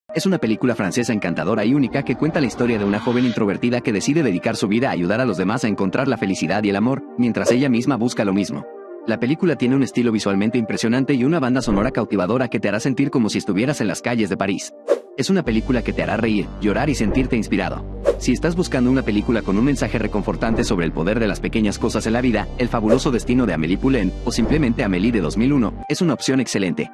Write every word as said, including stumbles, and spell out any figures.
Es una película francesa encantadora y única que cuenta la historia de una joven introvertida que decide dedicar su vida a ayudar a los demás a encontrar la felicidad y el amor, mientras ella misma busca lo mismo. La película tiene un estilo visualmente impresionante y una banda sonora cautivadora que te hará sentir como si estuvieras en las calles de París. Es una película que te hará reír, llorar y sentirte inspirado. Si estás buscando una película con un mensaje reconfortante sobre el poder de las pequeñas cosas en la vida, El fabuloso destino de Amélie Poulain, o simplemente Amélie de dos mil uno, es una opción excelente.